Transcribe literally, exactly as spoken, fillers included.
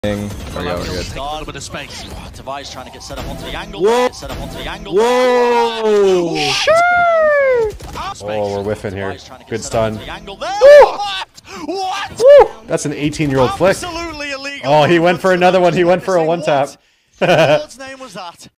There we go, we're good. A little bit of space. Oh, Device trying to get set up onto the angle. Whoa! Get set up onto the angle. Whoa! Sure! Oh, we're whiffing here. Good stun. What? What? Woo! That's an eighteen-year-old flick. Absolutely illegal. Oh, he went for another one. He went for a one-tap. What? What name was that?